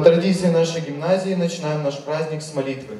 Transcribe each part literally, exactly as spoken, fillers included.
традиции нашей гимназии начинаем наш праздник с молитвы.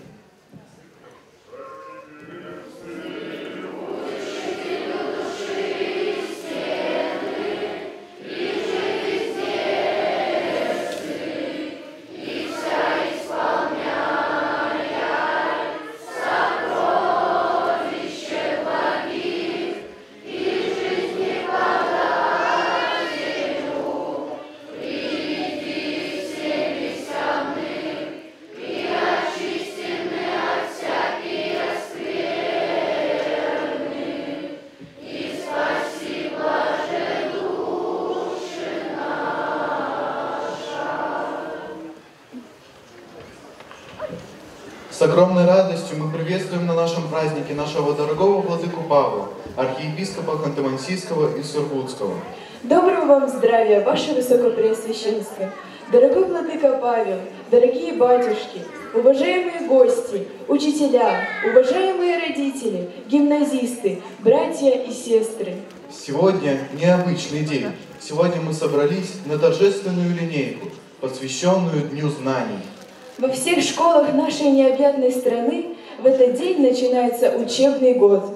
С огромной радостью мы приветствуем на нашем празднике нашего дорогого владыку Павла, архиепископа Ханты-Мансийского и Сургутского. Доброго вам здравия, ваше высокопреосвященство! Дорогой владыка Павел, дорогие батюшки, уважаемые гости, учителя, уважаемые родители, гимназисты, братья и сестры! Сегодня необычный день. Сегодня мы собрались на торжественную линейку, посвященную Дню знаний. Во всех школах нашей необъятной страны в этот день начинается учебный год.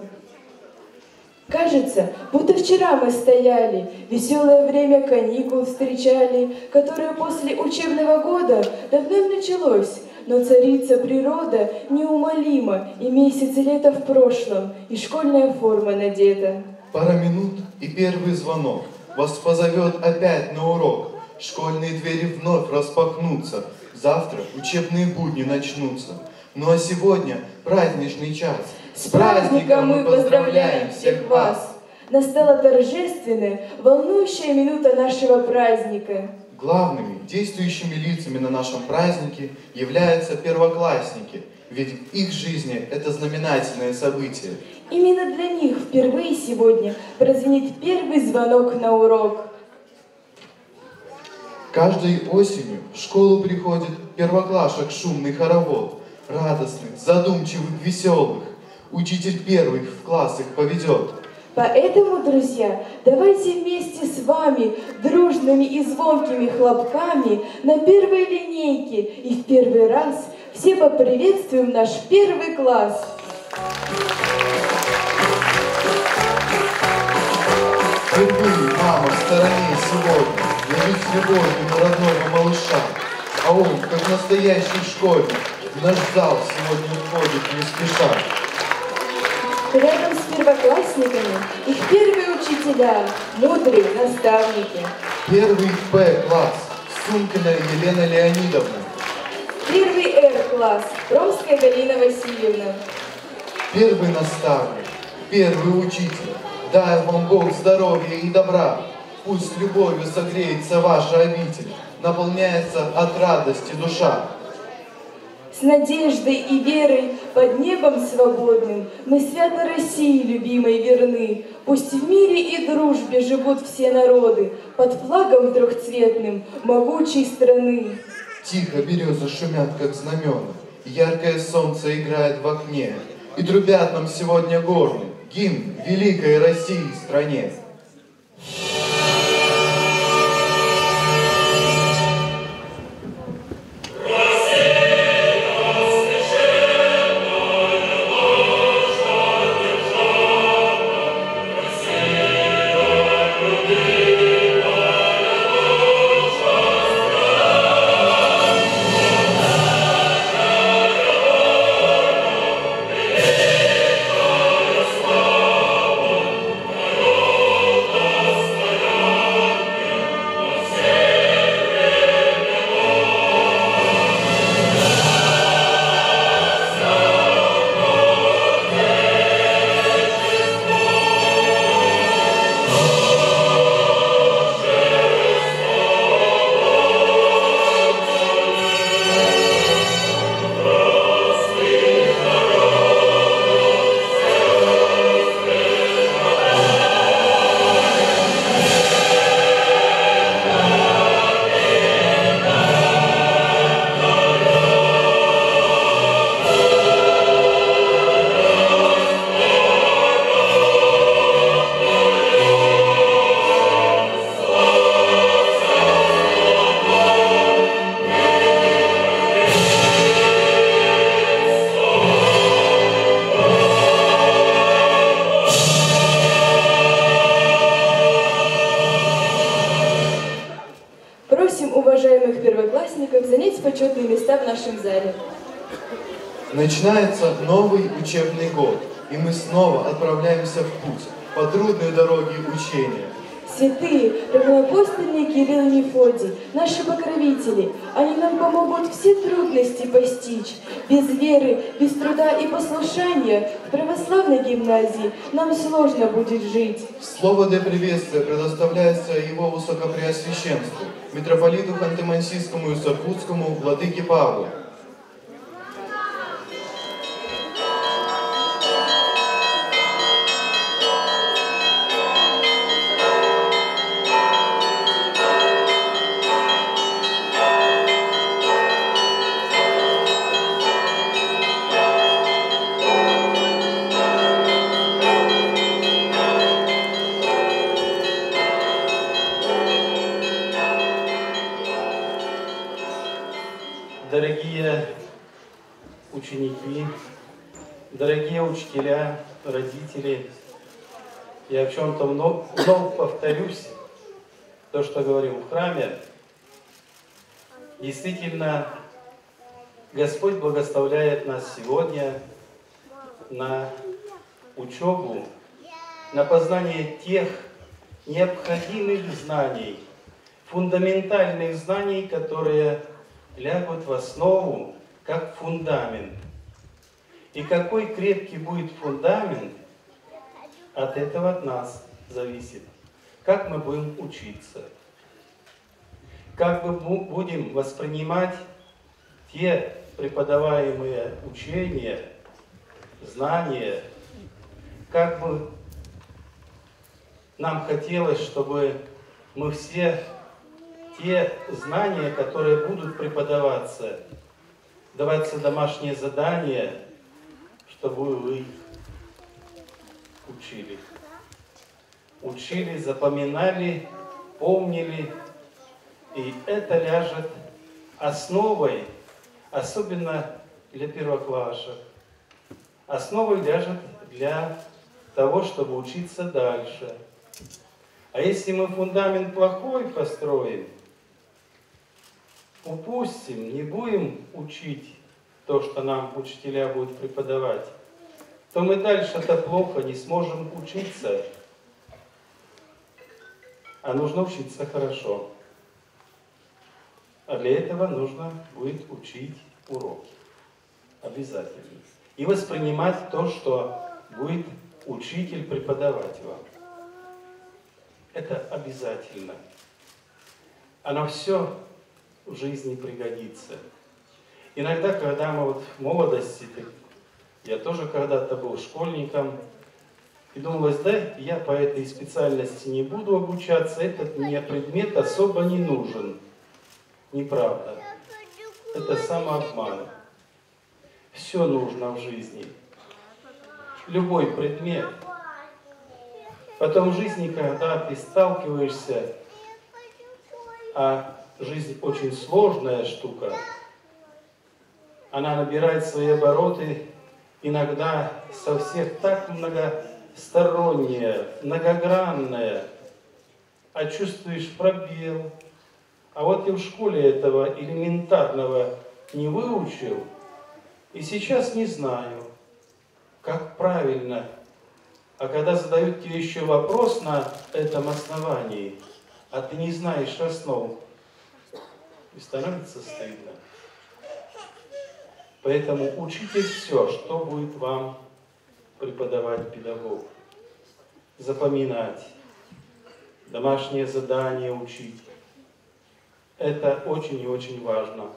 Кажется, будто вчера мы стояли, веселое время каникул встречали, которое после учебного года давно началось, но царица природа неумолима, и месяц лета в прошлом, и школьная форма надета. Пара минут и первый звонок вас позовет опять на урок. Школьные двери вновь распахнутся. Завтра учебные будни начнутся. Ну а сегодня праздничный час. С праздником мы поздравляем всех вас! Настала торжественная, волнующая минута нашего праздника. Главными действующими лицами на нашем празднике являются первоклассники, ведь в их жизни это знаменательное событие. Именно для них впервые сегодня прозвенит первый звонок на урок. Каждой осенью в школу приходит первоклашек шумный хоровод, радостных, задумчивых, веселых. Учитель первый в класс их поведет. Поэтому, друзья, давайте вместе с вами дружными и звонкими хлопками на первой линейке и в первый раз все поприветствуем наш первый класс. Впервые мама в стороне сегодня. Лежит с любовью на родного малыша, а он, как настоящий школьник, в наш зал сегодня входит не спеша. Рядом с первоклассниками их первые учителя, мудрые наставники. Первый П-класс, Сумкина Елена Леонидовна. Первый Р-класс, Промская Галина Васильевна. Первый наставник, первый учитель, дай вам Бог здоровья и добра. Пусть любовью согреется ваша обитель, наполняется от радости душа. С надеждой и верой под небом свободным мы свято России любимой верны. Пусть в мире и дружбе живут все народы под флагом трехцветным могучей страны. Тихо березы шумят, как знамена, яркое солнце играет в окне, и трубят нам сегодня горны гимн великой России стране. уважаемых первоклассников занять почетные места в нашем зале. Начинается новый учебный год, и мы снова отправляемся в путь по трудной дороге учения. Святые, равноапостольные Кирилл и Мефодий, наши покровители, они нам помогут все трудности постичь. Без веры, без труда и послушания в православной гимназии нам сложно будет жить. Слово для приветствия предоставляется его высокопреосвященству, митрополиту Ханты-Мансийскому и Сургутскому владыке Павлу. Дорогие ученики, дорогие учителя, родители, я в чем-то вновь повторюсь, то, что говорил в храме. Действительно, Господь благословляет нас сегодня на учебу, на познание тех необходимых знаний, фундаментальных знаний, которые лягут в основу, как фундамент. И какой крепкий будет фундамент, от этого от нас зависит. Как мы будем учиться. Как мы будем воспринимать те преподаваемые учения, знания. Как бы нам хотелось, чтобы мы все те знания, которые будут преподаваться, даваться домашние задания, чтобы вы их учили. Учили, запоминали, помнили. И это ляжет основой, особенно для первоклашек. Основой ляжет для того, чтобы учиться дальше. А если мы фундамент плохой построим, упустим, не будем учить то, что нам учителя будут преподавать, то мы дальше-то плохо не сможем учиться. А нужно учиться хорошо. А для этого нужно будет учить уроки. Обязательно. И воспринимать то, что будет учитель преподавать вам. Это обязательно. Оно все в жизни пригодится. Иногда, когда мы вот в молодости, я тоже когда-то был школьником, и думалось, да, я по этой специальности не буду обучаться, этот мне предмет особо не нужен. Неправда. Это самообман. Все нужно в жизни. Любой предмет. Потом в жизни, когда ты сталкиваешься, а жизнь очень сложная штука, она набирает свои обороты, иногда со всех так многосторонняя, многогранная, а чувствуешь пробел. А вот я в школе этого элементарного не выучил, и сейчас не знаю, как правильно. А когда задают тебе еще вопрос на этом основании, а ты не знаешь основ, и становится стыдно. Поэтому учите все, что будет вам преподавать педагог. Запоминать, домашние задания учить. Это очень и очень важно.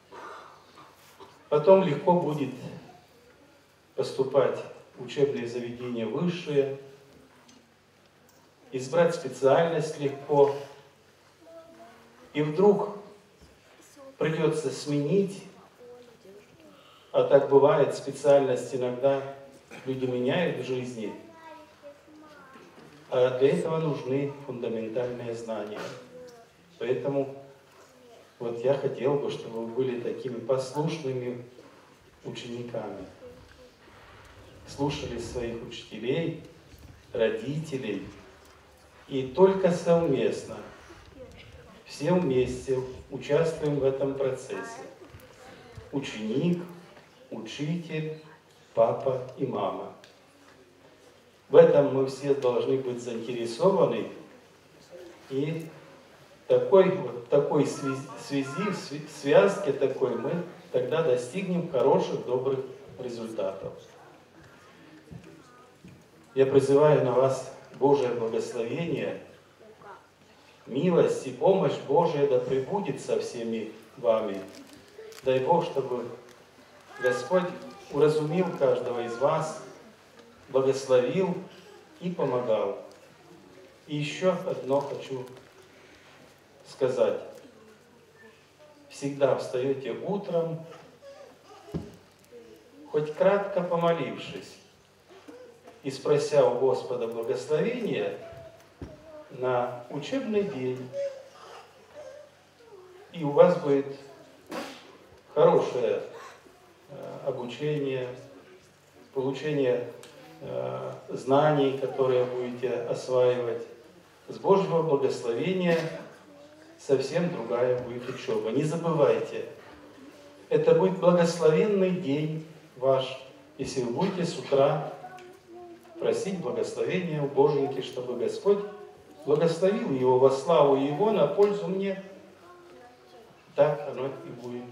Потом легко будет поступать в учебные заведения высшие, избрать специальность легко, и вдруг придется сменить, а так бывает, специальность иногда люди меняют в жизни, а для этого нужны фундаментальные знания. Поэтому вот я хотел бы, чтобы вы были такими послушными учениками, слушали своих учителей, родителей, и только совместно, все все вместе участвуем в этом процессе. Ученик, учитель, папа и мама. В этом мы все должны быть заинтересованы, и такой, вот, такой связи, связи, связке такой мы тогда достигнем хороших, добрых результатов. Я призываю на вас Божие благословение, милость и помощь Божия да пребудет со всеми вами. Дай Бог, чтобы Господь уразумил каждого из вас, благословил и помогал. И еще одно хочу сказать. Всегда встаете утром, хоть кратко помолившись, и спрося у Господа благословения на учебный день, и у вас будет хорошее э, обучение, получение э, знаний, которые будете осваивать. С Божьего благословения совсем другая будет учеба. Не забывайте, это будет благословенный день ваш, если вы будете с утра просить благословения у Боженьки, чтобы Господь благословил его во славу Его, на пользу мне. Так оно и будет.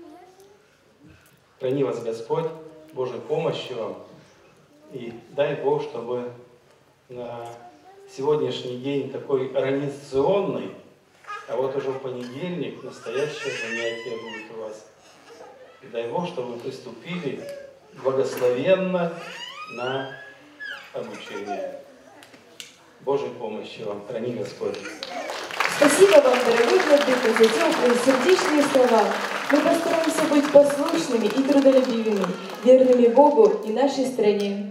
Храни вас Господь, Божьей помощи вам. И дай Бог, чтобы на сегодняшний день такой организационный, а вот уже в понедельник настоящее занятие будет у вас. И дай Бог, чтобы вы приступили благословенно на обучение. Божьей помощи вам. Храни Господь. Спасибо вам, дорогой владыка, за теплые сердечные слова. Мы постараемся быть послушными и трудолюбивыми, верными Богу и нашей стране.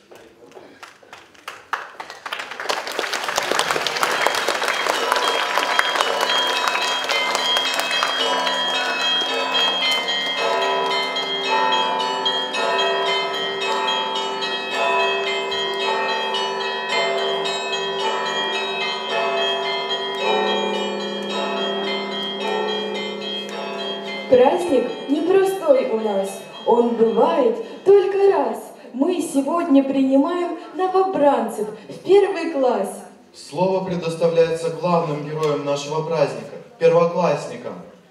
Праздник непростой у нас, он бывает только раз. Мы сегодня принимаем новобранцев в первый класс. Слово предоставляется главным героем нашего праздника, первоклассникам.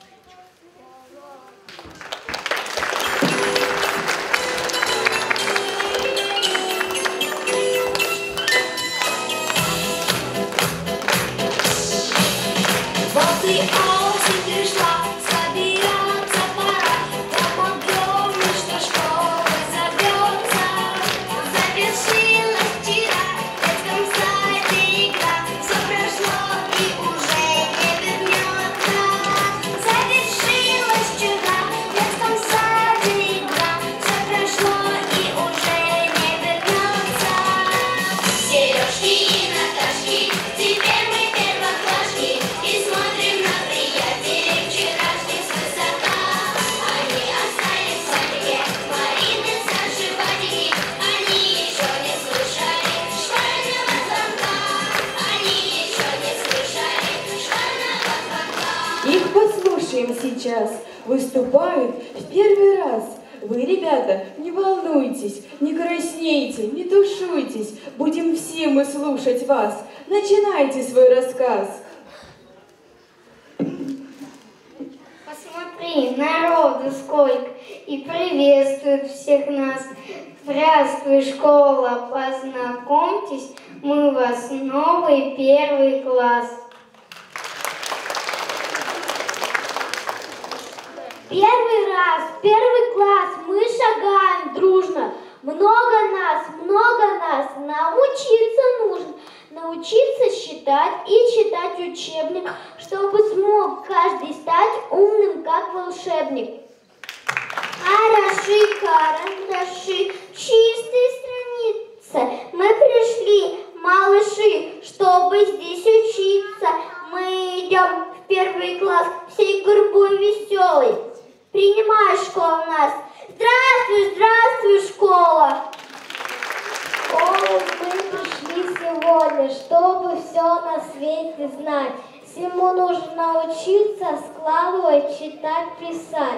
Вот и осень пришла, собираться пора. Помогем, что школа зовется. Завершилась вчера в детском саде игра. Все прошло и уже не вернется. Завершилась вчера в детском саде игра. Все прошло и уже не вернется. Сережки и Наташки, теперь мы первоклашки. И смотрим на приятелей вчерашних свысока. Они остались в садике, Марины, Саши, Вадики. Они еще не слышали школьного звонка. Они еще не слышали школьного звонка. Их послушаем сейчас. Выступают в первый раз. Вы, ребята, не волнуйтесь, не краснейте, не тушуйтесь. Будем все мы слушать вас. Начинайте свой рассказ. Посмотри, народу сколько, и приветствует всех нас. Здравствуй, школа, познакомьтесь, мы вас новый первый класс. Первый раз, первый класс, мы шагаем дружно. Много нас, много нас, научиться нужно. Научиться считать и читать учебник, чтобы смог каждый стать умным, как волшебник. Хороши карандаши, чистые страницы. Мы пришли, малыши, чтобы здесь учиться. Мы идем в первый класс всей гурьбой веселой. Принимай, школа, нас. Здравствуй, здравствуй, школа. О, мы пришли сегодня, чтобы все на свете знать. Всему нужно научиться складывать, читать, писать.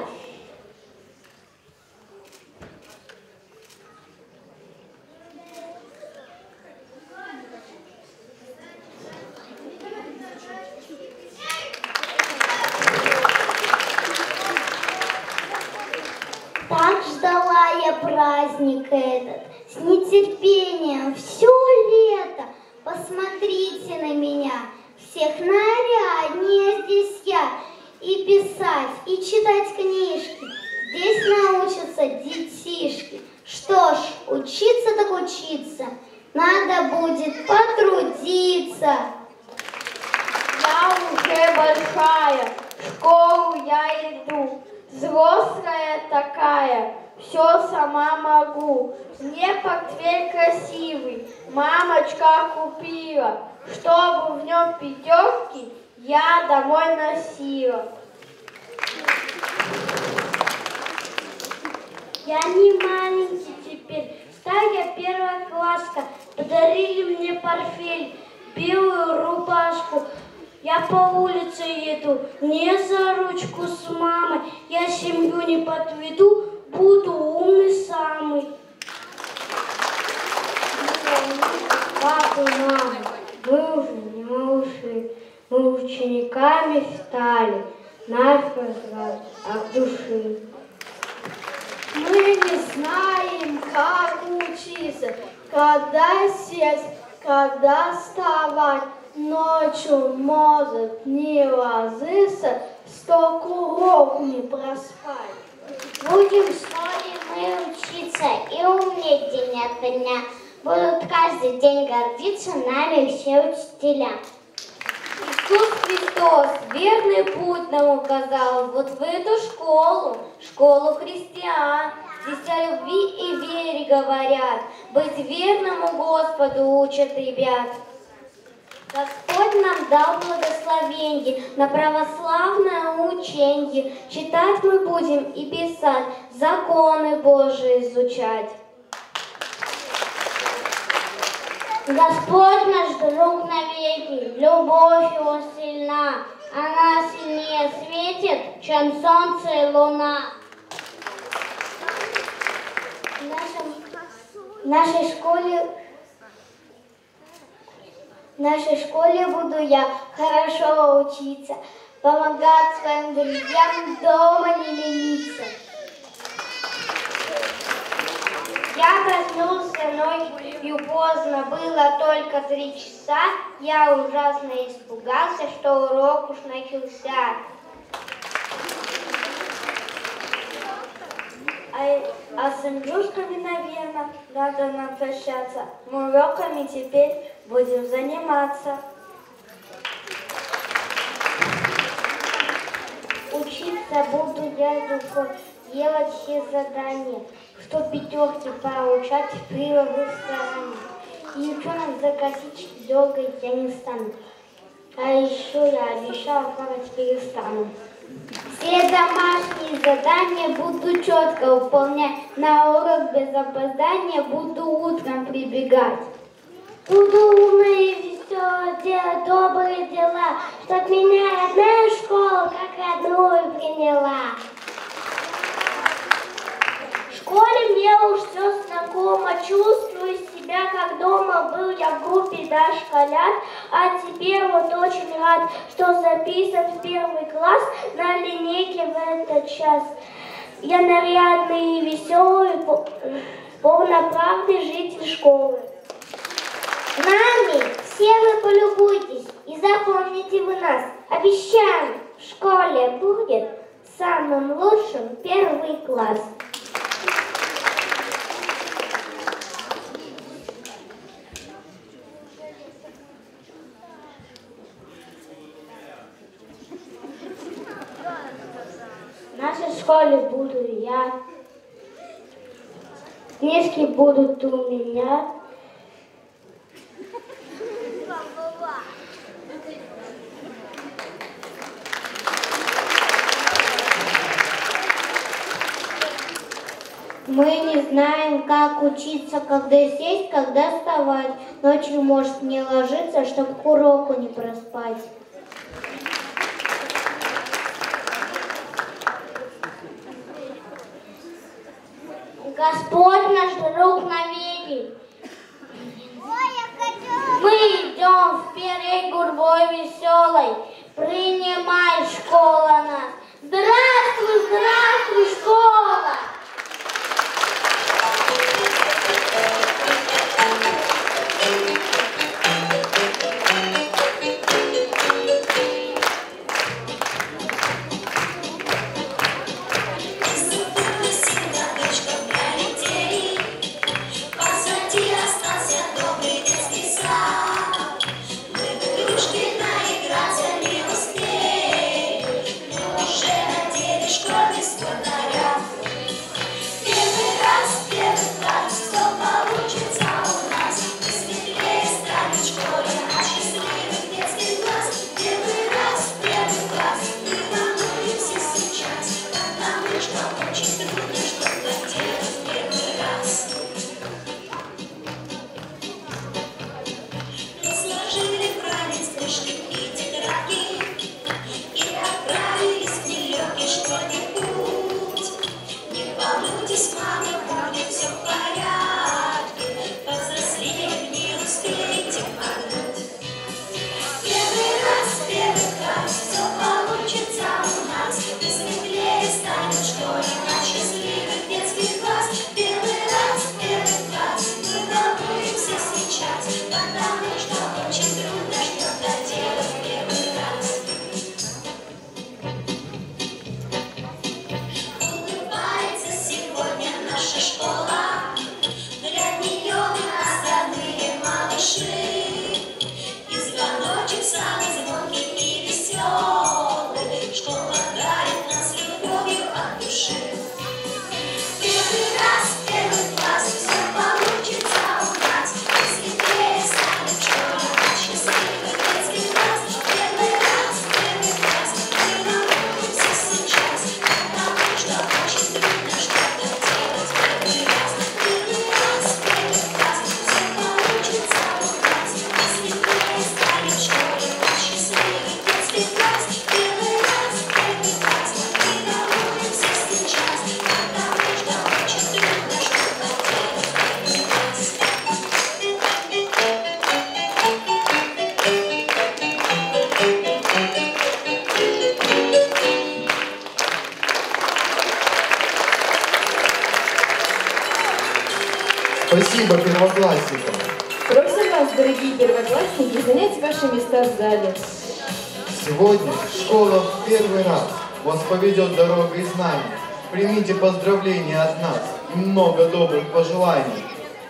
Так ждала я праздник этот, с нетерпением все лето. Посмотрите на меня, всех наряднее здесь я. И писать, и читать книжки, здесь научатся детишки. Что ж, учиться так учиться, надо будет потрудиться. Я уже большая, в школу я иду, взрослая такая, все сама могу. Мне портфель красивый мамочка купила, чтобы в нем пятерки я домой носила. Я не маленький теперь, старая первокласска, подарили мне портфель, белую рубашку. Я по улице еду, не за ручку с мамой, я семью не подведу, буду умный самый. Папа, мама, мы уже не малыши, мы учениками стали, нас позвать от души. Мы не знаем, как учиться, когда сесть, когда вставать. Ночью может не ложиться, столько уроков не проспать. Будем в школе мы учиться и уметь день ото дня. Будут каждый день гордиться нами все учителя. Иисус Христос верный путь нам указал вот в эту школу, школу христиан. Здесь о любви и вере говорят, быть верному Господу учат ребят. Господь нам дал благословенье на православное ученье. Читать мы будем и писать, законы Божии изучать. Господь наш друг навеки, любовь его сильна, она сильнее светит, чем солнце и луна. В, нашем, в нашей школе В нашей школе буду я хорошо учиться, помогать своим друзьям дома не лениться. Я проснулся ночью поздно, было только три часа, я ужасно испугался, что урок уж начался. А, а с Андрюшками, наверное, надо нам прощаться. Мы уроками теперь будем заниматься. Учиться буду я духой, делать все задания, что пятерки получать в приловой стороне. И ученых за косички дергать я не стану. А еще я обещала плавать перестану. Все домашние задания буду четко выполнять, на урок без опоздания буду утром прибегать. Буду умная и веселая, делать добрые дела, чтоб меня родная школа как родную приняла. В школе мне уж все знакомо, чувствую себя как дома, был я в группе дошколят, а теперь вот очень рад, что записан в первый класс на линейке в этот час. Я нарядный и веселый, полноправный житель школы. Нами все вы полюбуйтесь и запомните вы нас. Обещаем, в школе будет самым лучшим первый класс. В нашей школе буду я, книжки будут у меня. Мы не знаем, как учиться, когда сесть, когда вставать. Ночью может не ложиться, чтобы к уроку не проспать. Господь наш друг навеки. Мы идем вперед гурбой веселой, принимай, школа нас. Здравствуй, здравствуй, школа! Спасибо первоклассникам. Просим вас, дорогие первоклассники, занять ваши места в зале. Сегодня школа в первый раз вас поведет дорогой знаний. Примите поздравления от нас и много добрых пожеланий.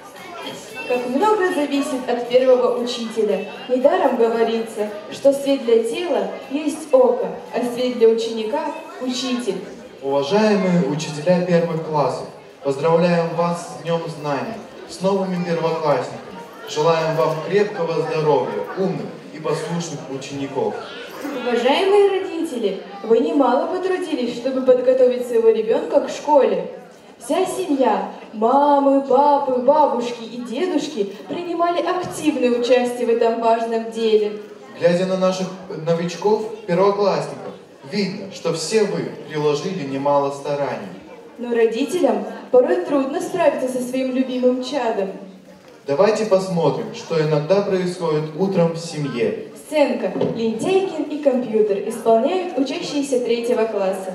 Как много зависит от первого учителя. Недаром говорится, что свет для тела есть око, а свет для ученика – учитель. Уважаемые учителя первых классов, поздравляем вас с Днем Знаний, с новыми первоклассниками. Желаем вам крепкого здоровья, умных и послушных учеников. Уважаемые родители, вы немало потрудились, чтобы подготовить своего ребенка к школе. Вся семья, мамы, папы, бабушки и дедушки принимали активное участие в этом важном деле. Глядя на наших новичков, первоклассников, видно, что все вы приложили немало стараний. Но родителям порой трудно справиться со своим любимым чадом. Давайте посмотрим, что иногда происходит утром в семье. Сценка «Лентяйкин и компьютер» исполняют учащиеся третьего класса.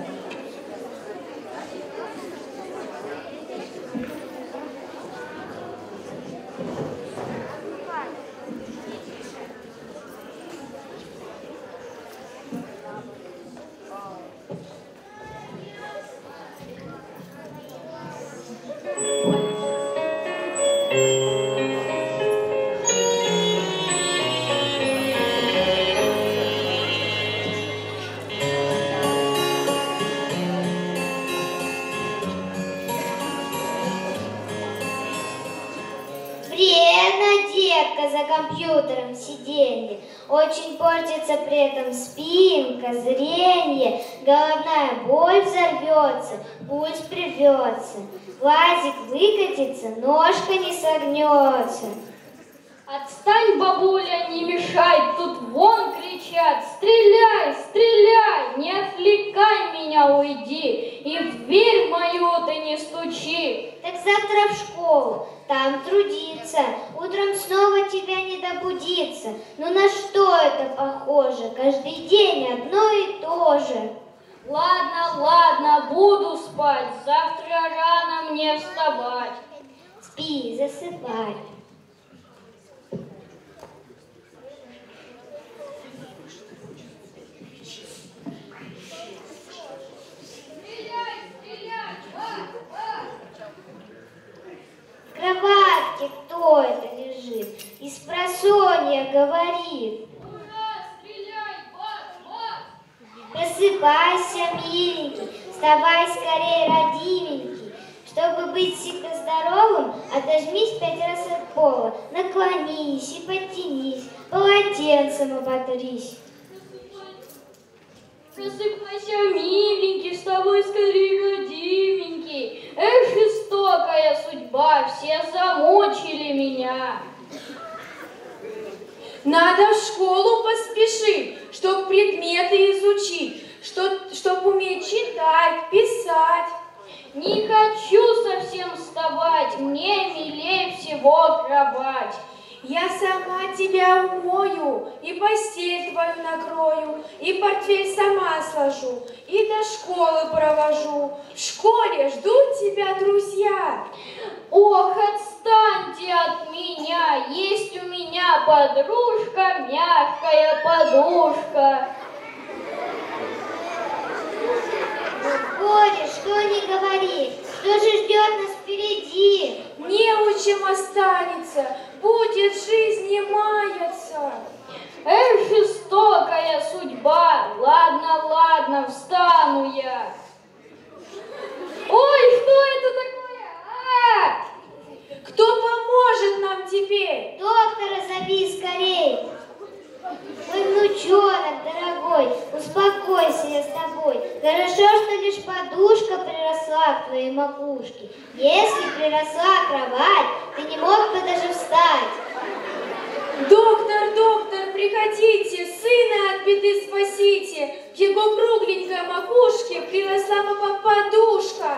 За компьютером сиденье, очень портится при этом спинка, зрение, головная боль взорвется, пульс прервется, глазик выкатится, ножка не согнется. Отстань, бабуля, не мешай, тут вон кричат, стреляй, стреляй, не отвлекай меня. меня уйди, и в дверь мою ты не стучи. Так завтра в школу, там трудиться, утром снова тебя не добудиться. Ну на что это похоже? Каждый день одно и то же. Ладно, ладно, буду спать, завтра рано мне вставать. Спи, засыпай. В кроватке кто это лежит? И спросонья говорит. Ура, стреляй, бац, бац! Просыпайся, миленький, вставай скорее, родименький. Чтобы быть всегда здоровым, отожмись пять раз от пола, наклонись и подтянись, полотенцем оботрись. Просыпайся, миленький, вставай скорее, родименький. Эх, жестокая судьба, все замучили меня. Надо в школу поспешить, чтоб предметы изучить, чтоб, чтоб уметь читать, писать. Не хочу совсем вставать, мне милее всего кровать. Я сама тебя умою, и постель твою накрою, и портфель сама сложу, и до школы провожу. В школе ждут тебя друзья. Ох, отстаньте от меня, есть у меня подружка, мягкая подушка. Горе, что не говори, что же ждет нас впереди? Неучим останется, будет жизнь не маяться. Эх, жестокая судьба, ладно, ладно, встану я. Ой, что это такое? А! Кто поможет нам теперь? Доктора зови скорей. Мой внучонок дорогой, успокойся я с тобой. Хорошо, что лишь подушка приросла к твоей макушке. Если приросла кровать, ты не мог бы даже встать. Доктор, доктор, приходите, сына от беды спасите. К его кругленькой макушке приросла по- подушка.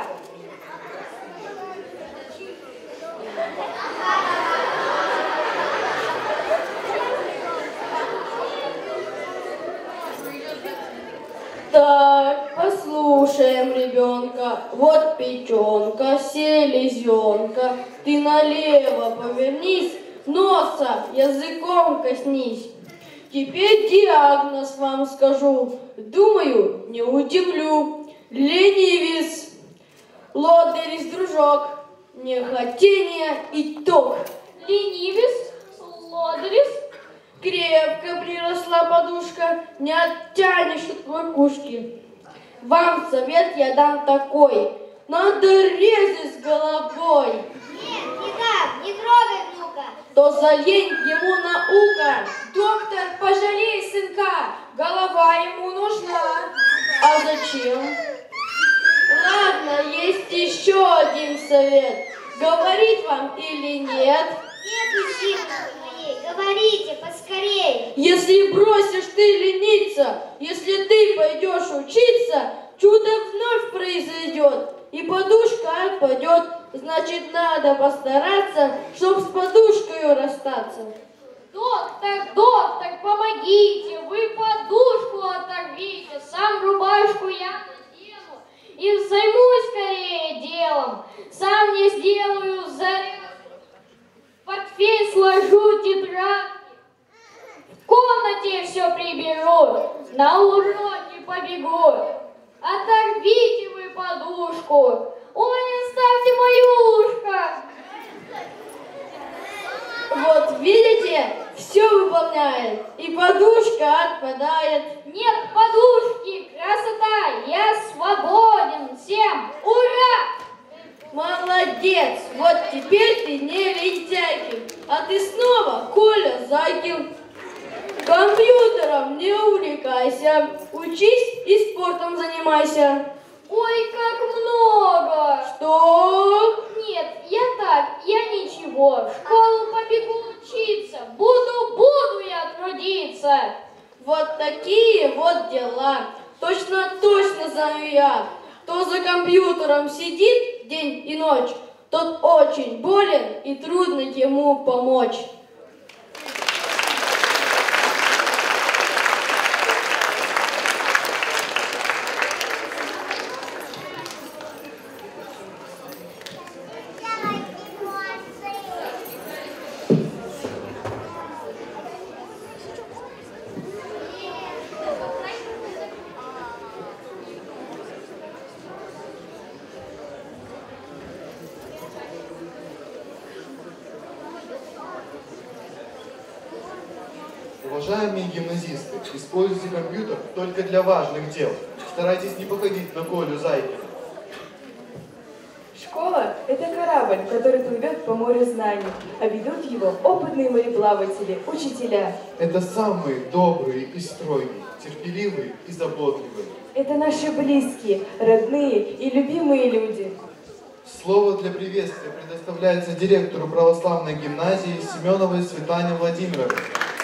Так, послушаем ребенка. Вот печенка, селезенка. Ты налево повернись, носа языком коснись. Теперь диагноз вам скажу. Думаю, не удивлю. Ленивец, лодырис, дружок, нехотение, итог. Ленивец, лодырис. Крепко приросла подушка, не оттянешь от макушки. Вам совет я дам такой: надо резать с головой. Нет, не так, не трогай внука. То за лень ему наука. Доктор, пожалей сынка, голова ему нужна. А зачем? Ладно, есть еще один совет. Говорить вам или нет? Нету силы моей, говорите поскорей. Если бросишь ты лениться, если ты пойдешь учиться, чудо вновь произойдет, и подушка отпадет. Значит, надо постараться, чтоб с подушкой расстаться. Доктор, доктор, помогите, вы подушку оторвите, сам рубашку я надену и займусь скорее делом. Сам не сделаю зарядку, портфель сложу, тетрадки, в комнате все приберу, на уроки побегу. Оторвите вы подушку, ой, оставьте мое ушко. Вот видите, все выполняет, и подушка отпадает. Нет подушки, красота, я свободен, всем ура! Молодец, вот теперь ты не лентяйкин, а ты снова Коля Зайкин. Компьютером не увлекайся, учись и спортом занимайся. Ой, как много! Что? Нет, я так, я ничего, в школу побегу учиться, буду, буду я трудиться. Вот такие вот дела. точно-точно знаю я. Кто за компьютером сидит день и ночь, тот очень болен и трудно ему помочь. Уважаемые гимназисты, используйте компьютер только для важных дел. Старайтесь не походить на Колю Зайкина. Школа – это корабль, который плывет по морю знаний, а ведут его опытные мореплаватели, учителя. Это самые добрые и строгие, терпеливые и заботливые. Это наши близкие, родные и любимые люди. Слово для приветствия предоставляется директору православной гимназии Семеновой Светлане Владимировне.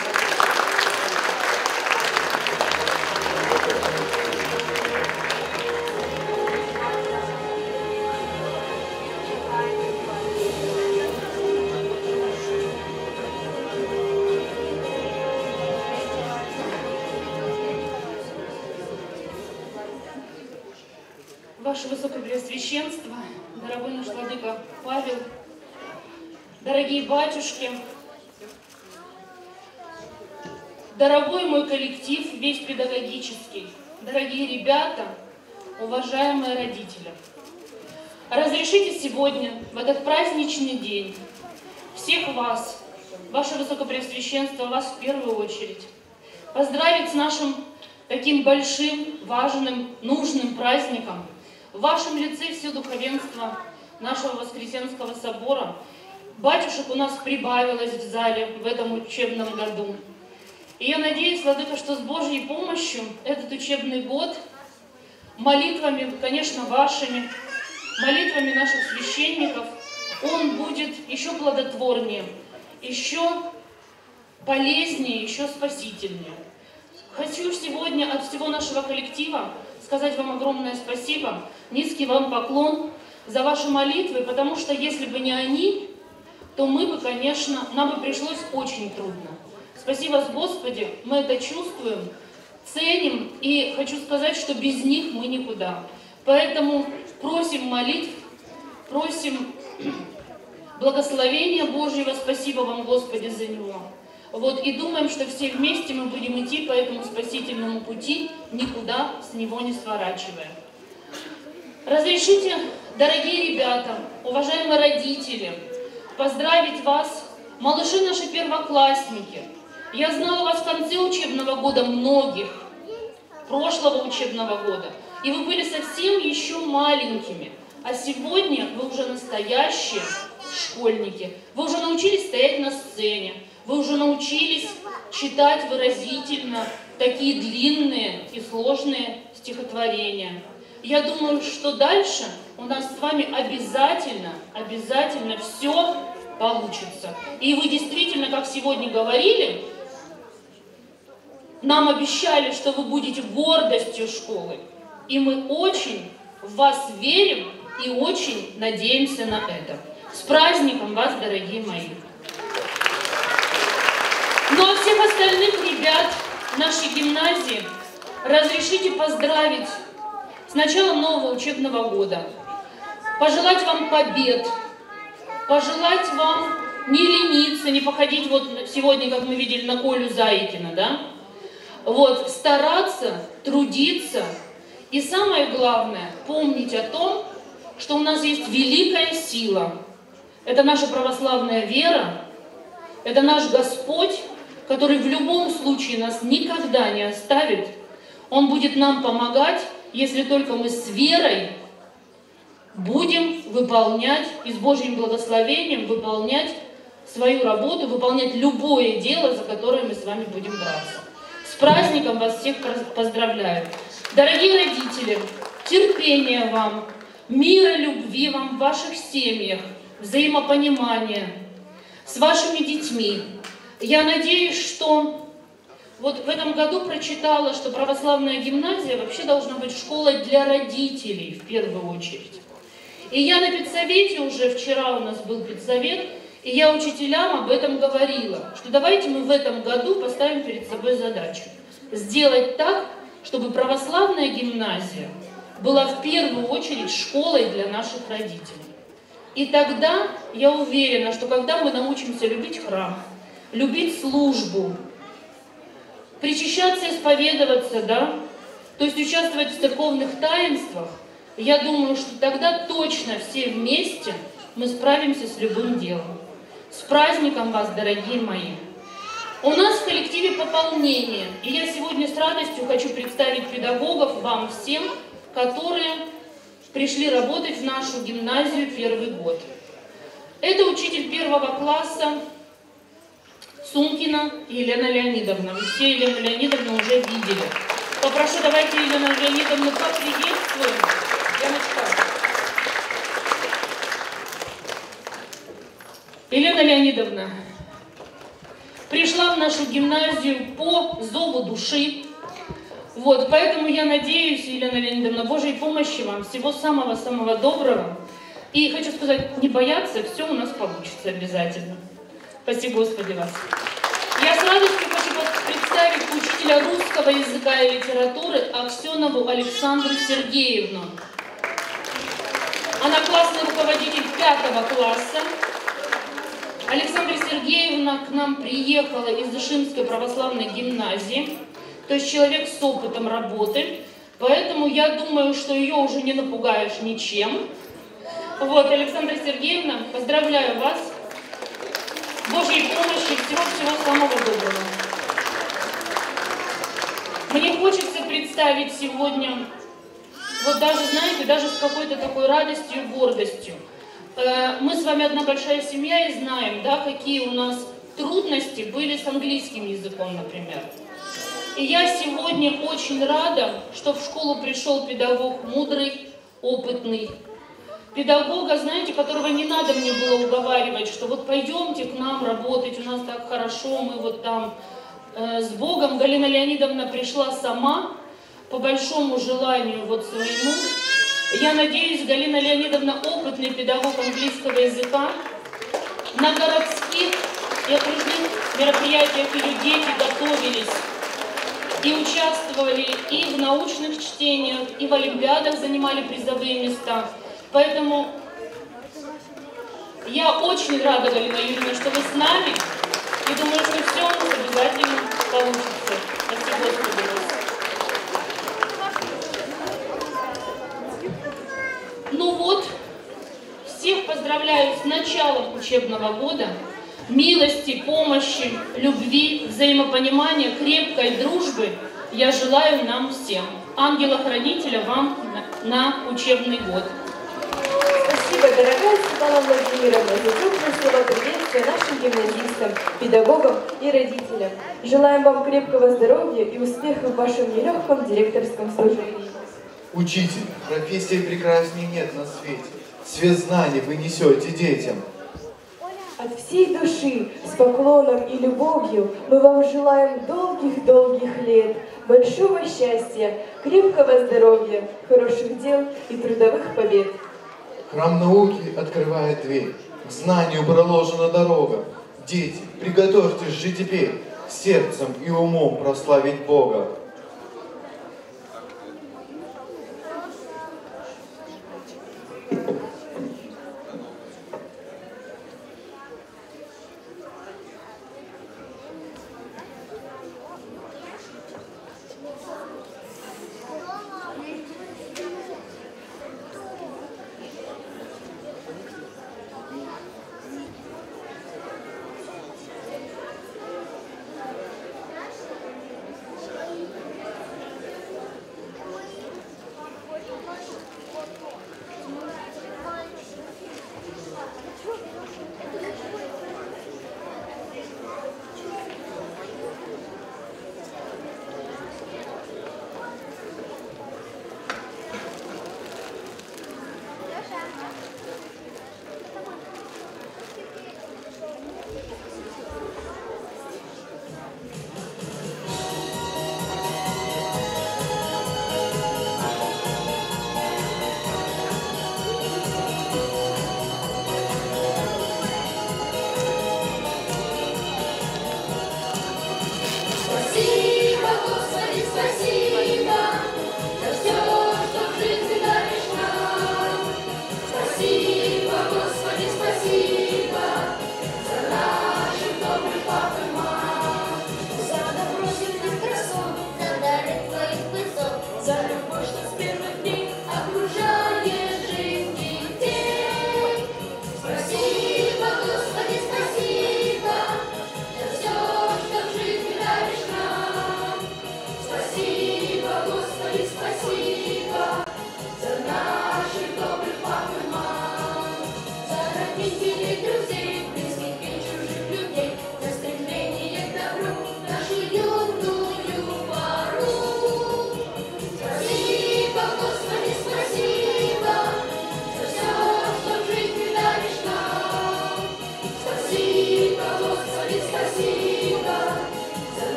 Ваше Высокопреосвященство, дорогой наш владыка Павел, дорогие батюшки, дорогой мой коллектив, весь педагогический, дорогие ребята, уважаемые родители, разрешите сегодня, в этот праздничный день, всех вас, Ваше Высокопреосвященство, вас в первую очередь, поздравить с нашим таким большим, важным, нужным праздником. В вашем лице все духовенство нашего Воскресенского собора. Батюшек у нас прибавилось в зале в этом учебном году. И я надеюсь, владыка, что с Божьей помощью этот учебный год, молитвами, конечно, вашими, молитвами наших священников, он будет еще плодотворнее, еще полезнее, еще спасительнее. Хочу сегодня от всего нашего коллектива сказать вам огромное спасибо, низкий вам поклон за ваши молитвы, потому что если бы не они, то мы бы, конечно, нам бы пришлось очень трудно. Спасибо, Господи, мы это чувствуем, ценим, и хочу сказать, что без них мы никуда. Поэтому просим молитв, просим благословения Божьего, спасибо вам, Господи, за него. Вот, и думаем, что все вместе мы будем идти по этому спасительному пути, никуда с него не сворачивая. Разрешите, дорогие ребята, уважаемые родители, поздравить вас, малыши наши первоклассники. Я знала вас в конце учебного года, многих, прошлого учебного года, и вы были совсем еще маленькими. А сегодня вы уже настоящие школьники, вы уже научились стоять на сцене, вы уже научились читать выразительно такие длинные и сложные стихотворения. Я думаю, что дальше у нас с вами обязательно, обязательно все получится. И вы действительно, как сегодня говорили, нам обещали, что вы будете гордостью школы. И мы очень в вас верим и очень надеемся на это. С праздником вас, дорогие мои! Ну а всех остальных ребят нашей гимназии разрешите поздравить с началом нового учебного года, пожелать вам побед, пожелать вам не лениться, не походить вот сегодня, как мы видели, на Колю Зайкина, да? Вот, стараться, трудиться и самое главное, помнить о том, что у нас есть великая сила. Это наша православная вера, это наш Господь, который в любом случае нас никогда не оставит. Он будет нам помогать, если только мы с верой будем выполнять и с Божьим благословением выполнять свою работу, выполнять любое дело, за которое мы с вами будем браться. С праздником вас всех поздравляю. Дорогие родители, терпения вам, мира, любви вам в ваших семьях, взаимопонимания с вашими детьми. Я надеюсь, что Вот в этом году прочитала, что православная гимназия вообще должна быть школой для родителей в первую очередь. И я на педсовете уже, вчера у нас был педсовет, и я учителям об этом говорила, что давайте мы в этом году поставим перед собой задачу сделать так, чтобы православная гимназия была в первую очередь школой для наших родителей. И тогда я уверена, что когда мы научимся любить храм, любить службу, причащаться, исповедоваться, да, то есть участвовать в церковных таинствах, я думаю, что тогда точно все вместе мы справимся с любым делом. С праздником вас, дорогие мои! У нас в коллективе пополнение, и я сегодня с радостью хочу представить педагогов вам всем, которые пришли работать в нашу гимназию первый год. Это учитель первого класса Сумкина Елена Леонидовна. Вы все Елену Леонидовну уже видели. Попрошу, давайте Елену Леонидовну поприветствуем. Яночка. Елена Леонидовна пришла в нашу гимназию по зову души. Вот, поэтому я надеюсь, Елена Леонидовна, Божьей помощи вам, всего самого-самого доброго. И хочу сказать, не бояться, все у нас получится обязательно. Спаси Господи вас. Я с радостью хочу представить учителя русского языка и литературы Аксенову Александру Сергеевну. Она классный руководитель пятого класса. Александра Сергеевна к нам приехала из Ишимской православной гимназии, то есть человек с опытом работы, поэтому я думаю, что ее уже не напугаешь ничем. Вот, Александра Сергеевна, поздравляю вас, Божьей помощи, всего-всего самого доброго. Мне хочется представить сегодня, вот даже, знаете, даже с какой-то такой радостью и гордостью. Мы с вами одна большая семья и знаем, да, какие у нас трудности были с английским языком, например. И я сегодня очень рада, что в школу пришел педагог мудрый, опытный. Педагога, знаете, которого не надо мне было уговаривать, что вот пойдемте к нам работать, у нас так хорошо, мы вот там э, с Богом. Галина Леонидовна пришла сама, по большому желанию вот своему. Я надеюсь, Галина Леонидовна опытный педагог английского языка. На городских и окружных мероприятиях ее дети готовились и участвовали и в научных чтениях, и в олимпиадах занимали призовые места. Поэтому я очень рада, Галина Юрьевна, что вы с нами, и думаю, что все у нас обязательно получится. Спасибо, Господи. Ну вот, всех поздравляю с началом учебного года. Милости, помощи, любви, взаимопонимания, крепкой дружбы я желаю нам всем. Ангела-хранителя вам на, на учебный год. Спасибо, дорогая Светлана Владимировна, за теплые слова приветствия нашим гимназистам, педагогам и родителям. Желаем вам крепкого здоровья и успехов в вашем нелегком директорском служении. Учитель, профессии прекрасней нет на свете. Свет знаний вы несете детям. От всей души, с поклоном и любовью мы вам желаем долгих-долгих лет, большого счастья, крепкого здоровья, хороших дел и трудовых побед. Храм науки открывает дверь, к знанию проложена дорога. Дети, приготовьтесь же теперь сердцем и умом прославить Бога.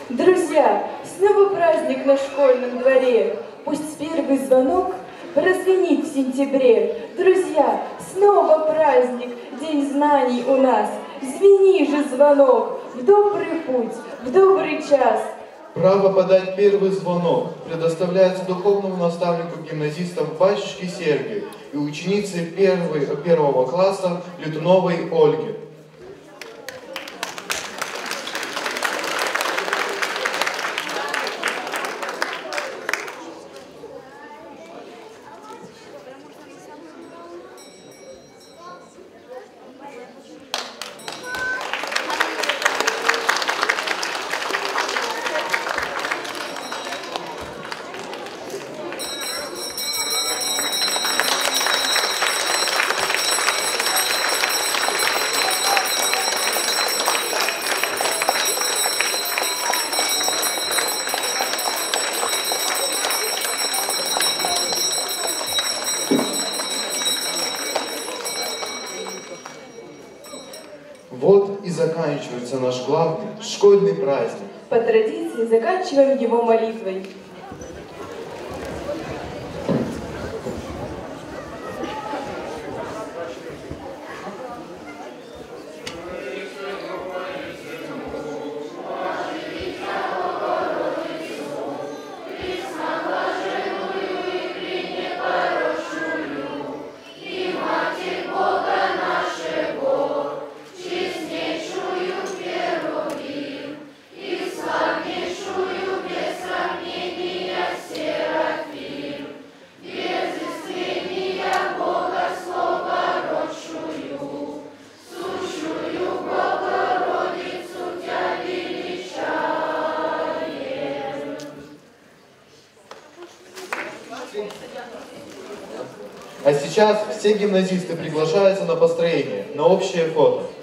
Друзья, снова праздник на школьном дворе. Пусть первый звонок прозвенит в сентябре. Друзья, снова праздник, день знаний у нас. Звени же звонок в добрый путь, в добрый час. Право подать первый звонок предоставляется духовному наставнику гимназистов батюшке Сергию и ученице первой, первого класса Лютуновой Ольге. Вот и заканчивается наш главный школьный праздник. По традиции заканчиваем его молитвой. А сейчас все гимназисты приглашаются на построение, на общее фото.